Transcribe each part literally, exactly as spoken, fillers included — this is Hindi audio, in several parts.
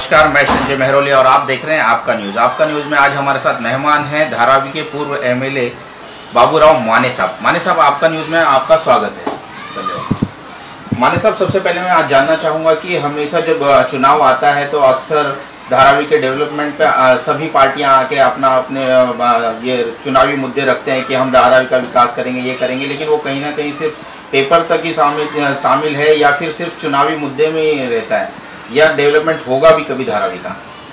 नमस्कार, मैं संजय मेहरोली और आप देख रहे हैं आपका न्यूज़। आपका न्यूज़ में आज हमारे साथ मेहमान हैं धारावी के पूर्व एमएलए बाबूराव माने साहब। माने साहब, आपका न्यूज़ में आपका स्वागत है। धन्यवाद। माने साहब, सबसे पहले मैं आज जानना चाहूँगा कि हमेशा जब चुनाव आता है तो अक्सर धारावी के डेवलपमेंट पे सभी पार्टियां आके अपना अपने ये चुनावी मुद्दे रखते हैं कि हम धारावी का विकास करेंगे, ये करेंगे, लेकिन वो कहीं ना कहीं सिर्फ पेपर तक ही शामिल शामिल है या फिर सिर्फ चुनावी मुद्दे में ही रहता है, या डेवलपमेंट होगा भी कभी धारावी का?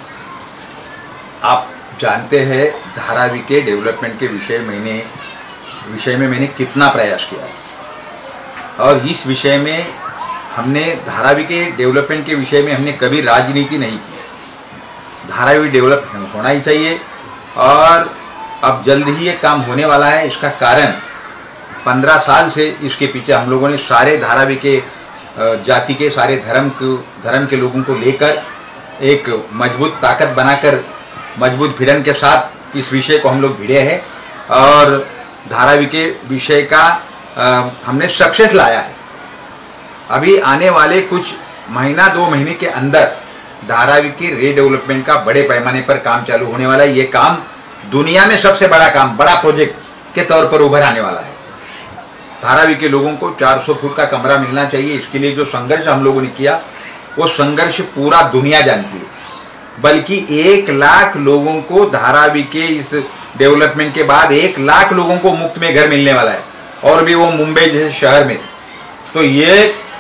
आप जानते हैं धारावी के डेवलपमेंट के विषय मैंने विषय में मैंने कितना प्रयास किया है और इस विषय में हमने धारावी के डेवलपमेंट के विषय में हमने कभी राजनीति नहीं की। धारावी डेवलप होना ही चाहिए और अब जल्द ही ये काम होने वाला है। इसका कारण पंद्रह साल से इसके पीछे हम लोगों ने सारे धारावी के जाति के सारे धर्म को धर्म के लोगों को लेकर एक मजबूत ताकत बनाकर मजबूत भिड़न के साथ इस विषय को हम लोग भिड़े हैं और धारावी के विषय का आ, हमने सक्सेस लाया है। अभी आने वाले कुछ महीना दो महीने के अंदर धारावी के रीडेवलपमेंट का बड़े पैमाने पर काम चालू होने वाला है। ये काम दुनिया में सबसे बड़ा काम, बड़ा प्रोजेक्ट के तौर पर उभर आने वाला है। धारावी के लोगों को चार सौ फुट का कमरा मिलना चाहिए। इसके लिए जो संघर्ष हम लोगों ने किया वो संघर्ष पूरा दुनिया जानती है। बल्कि एक लाख लोगों को धारावी के इस डेवलपमेंट के बाद एक लाख लोगों को मुफ्त में घर मिलने वाला है, और भी वो मुंबई जैसे शहर में। तो ये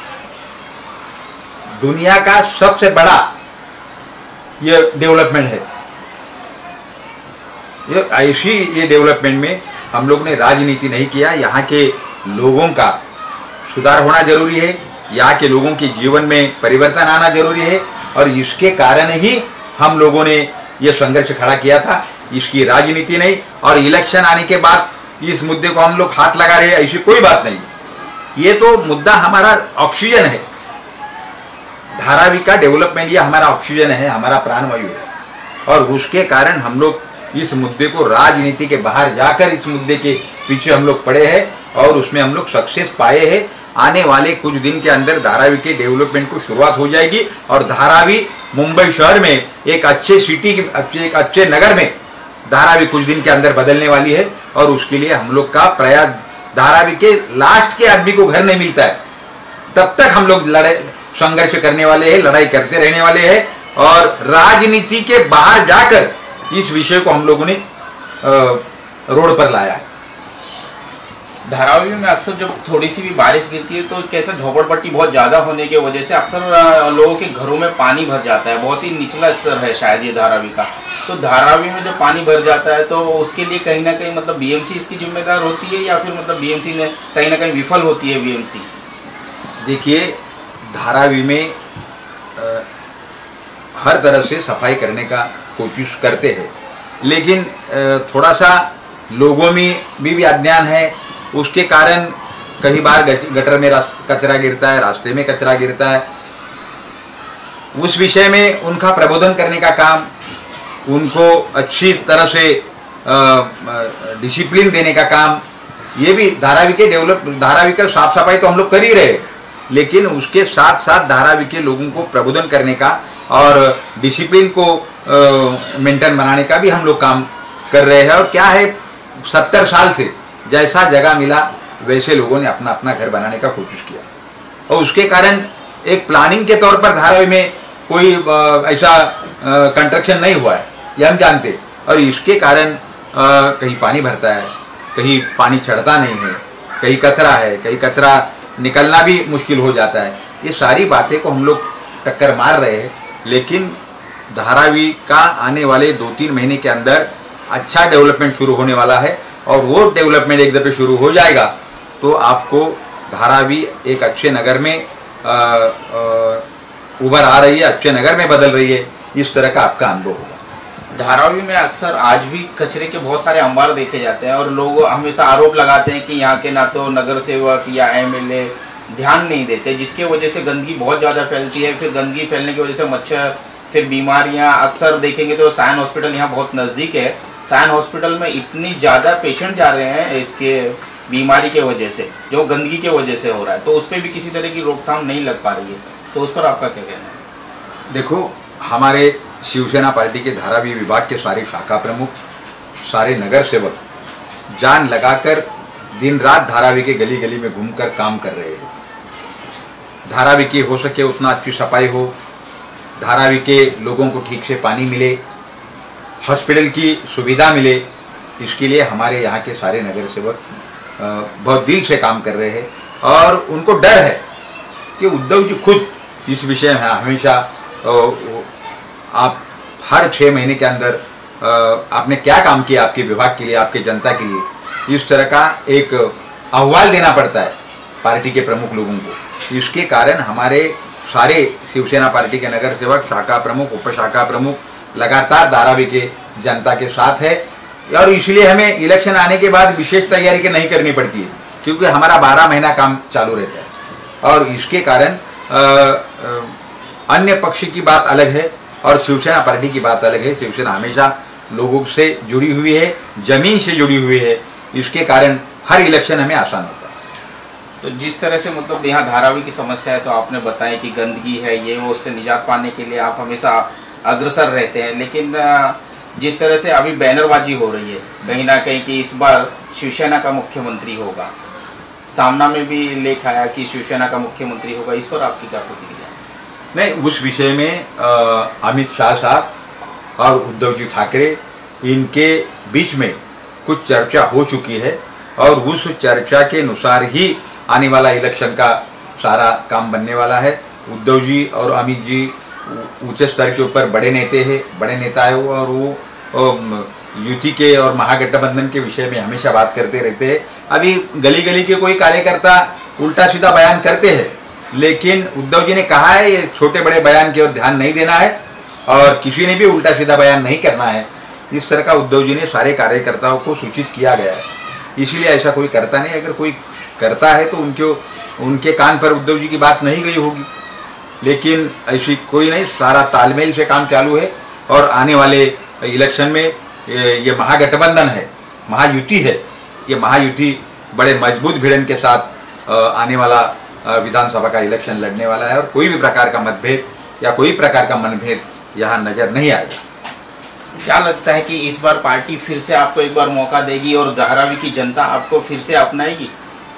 दुनिया का सबसे बड़ा ये डेवलपमेंट है। ये ऐसी ये डेवलपमेंट में हम लोग ने राजनीति नहीं किया। यहाँ के लोगों का सुधार होना जरूरी है, यहाँ के लोगों के जीवन में परिवर्तन आना जरूरी है, और इसके कारण ही हम लोगों ने ये संघर्ष खड़ा किया था। इसकी राजनीति नहीं। और इलेक्शन आने के बाद इस मुद्दे को हम लोग हाथ लगा रहे हैं, ऐसी कोई बात नहीं। ये तो मुद्दा हमारा ऑक्सीजन है। धारावी का डेवलपमेंट ये हमारा ऑक्सीजन है, हमारा प्राणवायु है, और उसके कारण हम लोग इस मुद्दे को राजनीति के बाहर जाकर इस मुद्दे के पीछे हम लोग पड़े हैं और उसमें हम लोग सक्सेस पाए हैं। आने वाले कुछ दिन के अंदर धारावी के डेवलपमेंट को शुरुआत हो जाएगी और धारावी मुंबई शहर में एक अच्छे सिटी एक अच्छे नगर में धारावी कुछ दिन के अंदर बदलने वाली है। और उसके लिए हम लोग का प्रयास, धारावी के लास्ट के आदमी को घर नहीं मिलता है तब तक हम लोग लड़ाई संघर्ष करने वाले हैं, लड़ाई करते रहने वाले हैं, और राजनीति के बाहर जाकर इस विषय को हम लोगों ने रोड पर लाया है। धारावी में अक्सर जब थोड़ी सी भी बारिश गिरती है तो कैसा झोपड़पट्टी बहुत ज़्यादा होने की वजह से अक्सर लोगों के घरों में पानी भर जाता है। बहुत ही निचला स्तर है शायद ये धारावी का। तो धारावी में जब पानी भर जाता है तो उसके लिए कहीं ना कहीं मतलब बीएमसी इसकी जिम्मेदार होती है, या फिर मतलब बीएमसी ने कहीं ना कहीं विफल होती है बीएमसी? देखिए, धारावी में आ, हर तरह से सफाई करने का कोशिश करते हैं, लेकिन आ, थोड़ा सा लोगों में भी, भी अज्ञान है। उसके कारण कई बार गटर में कचरा गिरता है, रास्ते में कचरा गिरता है। उस विषय में उनका प्रबोधन करने का काम, उनको अच्छी तरह से डिसिप्लिन देने का काम, ये भी धारावी के डेवलप धारावी का साफ सफाई तो हम लोग कर ही रहे, लेकिन उसके साथ साथ धारावी के लोगों को प्रबोधन करने का और डिसिप्लिन को मेंटेन बनाने का भी हम लोग काम कर रहे हैं। और क्या है, सत्तर साल से जैसा जगह मिला वैसे लोगों ने अपना अपना घर बनाने का कोशिश किया, और उसके कारण एक प्लानिंग के तौर पर धारावी में कोई ऐसा कंस्ट्रक्शन नहीं हुआ है, ये हम जानते। और इसके कारण कहीं पानी भरता है, कहीं पानी चढ़ता नहीं है, कहीं कचरा है, कहीं कचरा निकलना भी मुश्किल हो जाता है। ये सारी बातें को हम लोग टक्कर मार रहे हैं, लेकिन धारावी का आने वाले दो तीन महीने के अंदर अच्छा डेवलपमेंट शुरू होने वाला है, और वो डेवलपमेंट एक दफे शुरू हो जाएगा तो आपको धारावी एक अच्छे नगर में उभर आ रही है, अच्छे नगर में बदल रही है, इस तरह का आपका अनुभव होगा। धारावी में अक्सर आज भी कचरे के बहुत सारे अंबार देखे जाते हैं, और लोग हमेशा आरोप लगाते हैं कि यहाँ के ना तो नगर सेवक या एमएलए ध्यान नहीं देते, जिसके वजह से गंदगी बहुत ज़्यादा फैलती है। फिर गंदगी फैलने की वजह से मच्छर, फिर बीमारियाँ। अक्सर देखेंगे तो सायन हॉस्पिटल यहाँ बहुत नज़दीक है, सायन हॉस्पिटल में इतनी ज़्यादा पेशेंट जा रहे हैं इसके बीमारी के वजह से, जो गंदगी के वजह से हो रहा है, तो उस पर भी किसी तरह की रोकथाम नहीं लग पा रही है। तो उस पर आपका क्या कहना है? देखो, हमारे शिवसेना पार्टी के धारावी विभाग के सारे शाखा प्रमुख, सारे नगर सेवक जान लगाकर दिन रात धारावी के गली गली में घूमकर काम कर रहे हैं। धारावी की हो सके उतना अच्छी सफाई हो, धारावी के लोगों को ठीक से पानी मिले, हॉस्पिटल की सुविधा मिले, इसके लिए हमारे यहाँ के सारे नगर सेवक बहुत दिल से काम कर रहे हैं। और उनको डर है कि उद्धव जी खुद इस विषय में हमेशा आप हर छः महीने के अंदर आपने क्या काम किया आपके विभाग के लिए, आपके जनता के लिए, इस तरह का एक अहवाल देना पड़ता है पार्टी के प्रमुख लोगों को। इसके कारण हमारे सारे शिवसेना पार्टी के नगर सेवक, शाखा प्रमुख, उप शाखा प्रमुख लगातार धारावी के जनता के साथ है। और इसलिए हमें इलेक्शन आने के बाद विशेष तैयारी के नहीं करनी पड़ती है, क्योंकि हमारा बारह महीना काम चालू रहता है। और इसके कारण अन्य पक्ष की बात अलग है और शिवसेना पार्टी की बात अलग है। शिवसेना हमेशा लोगों से जुड़ी हुई है, जमीन से जुड़ी हुई है, इसके कारण हर इलेक्शन हमें आसान होता है। तो जिस तरह से मतलब यहाँ धारावी की समस्या है, तो आपने बताया कि गंदगी है, ये वो, उससे निजात पाने के लिए आप हमेशा अग्रसर रहते हैं। लेकिन जिस तरह से अभी बैनरबाजी हो रही है कहीं ना कहीं कि इस बार शिवसेना का मुख्यमंत्री होगा, सामना में भी लेख आया कि शिवसेना का मुख्यमंत्री होगा, इस पर आपकी क्या प्रतिक्रिया? नहीं, उस विषय में आ, अमित शाह साहब और उद्धव जी ठाकरे इनके बीच में कुछ चर्चा हो चुकी है और उस चर्चा के अनुसार ही आने वाला इलेक्शन का सारा काम बनने वाला है। उद्धव जी और अमित जी ऊंचे स्तर के ऊपर बड़े नेता हैं, बड़े नेता है वो, और वो युति के और महागठबंधन के विषय में हमेशा बात करते रहते हैं। अभी गली गली के कोई कार्यकर्ता उल्टा सीधा बयान करते हैं, लेकिन उद्धव जी ने कहा है ये छोटे बड़े बयान की ओर ध्यान नहीं देना है और किसी ने भी उल्टा सीधा बयान नहीं करना है। इस तरह का उद्धव जी ने सारे कार्यकर्ताओं को सूचित किया गया है, इसीलिए ऐसा कोई करता नहीं। अगर कोई करता है तो उनके उनके कान पर उद्धव जी की बात नहीं गई होगी, लेकिन ऐसी कोई नहीं, सारा तालमेल से काम चालू है। और आने वाले इलेक्शन में ये, ये महागठबंधन है, महायुति है, ये महायुति बड़े मजबूत भिड़न के साथ आने वाला विधानसभा का इलेक्शन लड़ने वाला है और कोई भी प्रकार का मतभेद या कोई प्रकार का मनभेद यहाँ नजर नहीं आएगा। क्या लगता है कि इस बार पार्टी फिर से आपको एक बार मौका देगी और धारावी की जनता आपको फिर से अपनाएगी?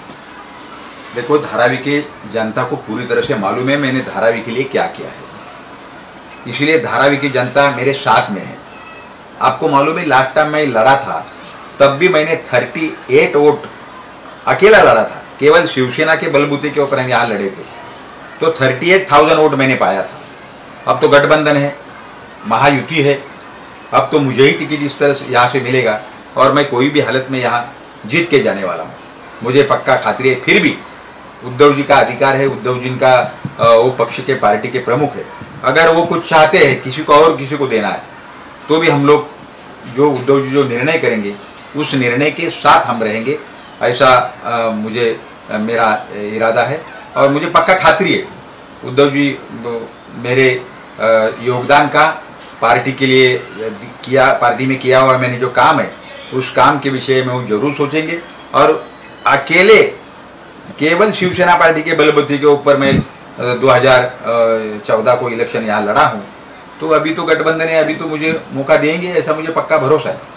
देखो, धारावी के जनता को पूरी तरह से मालूम है मैंने धारावी के लिए क्या किया है, इसलिए धारावी की जनता मेरे साथ में है। आपको मालूम है लास्ट टाइम मैं लड़ा था तब भी मैंने अड़तीस वोट अकेला लड़ा था, केवल शिवसेना के बलबूते के ऊपर हम यहाँ लड़े थे, तो अड़तीस हज़ार वोट मैंने पाया था। अब तो गठबंधन है, महायुति है, अब तो मुझे ही टिकट इस तरह से यहाँ से मिलेगा और मैं कोई भी हालत में यहाँ जीत के जाने वाला हूँ, मुझे पक्का खातिर है। फिर भी उद्धव जी का अधिकार है, उद्धव जी का वो पक्ष के पार्टी के प्रमुख है, अगर वो कुछ चाहते हैं किसी को और किसी को देना है तो भी हम लोग जो उद्धव जी जो निर्णय करेंगे उस निर्णय के साथ हम रहेंगे, ऐसा आ, मुझे आ, मेरा इरादा है। और मुझे पक्का खातिर है उद्धव जी मेरे आ, योगदान का पार्टी के लिए किया, पार्टी में किया हुआ मैंने जो काम है उस काम के विषय में वो जरूर सोचेंगे। और अकेले केवल शिवसेना पार्टी के बलबूते के ऊपर मैं दो हज़ार चौदह को इलेक्शन यहाँ लड़ा हूँ, तो अभी तो गठबंधन है, अभी तो मुझे मौका देंगे, ऐसा मुझे पक्का भरोसा है।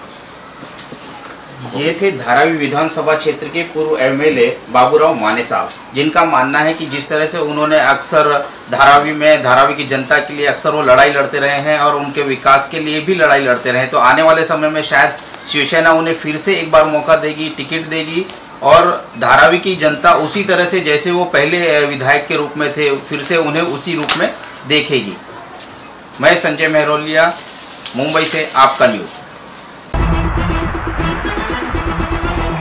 ये थे धारावी विधानसभा क्षेत्र के पूर्व एमएलए बाबूराव माने साहब, जिनका मानना है कि जिस तरह से उन्होंने अक्सर धारावी में धारावी की जनता के लिए अक्सर वो लड़ाई लड़ते रहे हैं और उनके विकास के लिए भी लड़ाई लड़ते रहे, तो आने वाले समय में शायद शिवसेना उन्हें फिर से एक बार मौका देगी, टिकट देगी और धारावी की जनता उसी तरह से जैसे वो पहले विधायक के रूप में थे फिर से उन्हें उसी रूप में देखेगी। मैं संजय मेहरोलिया, मुंबई से आपका न्यूज़।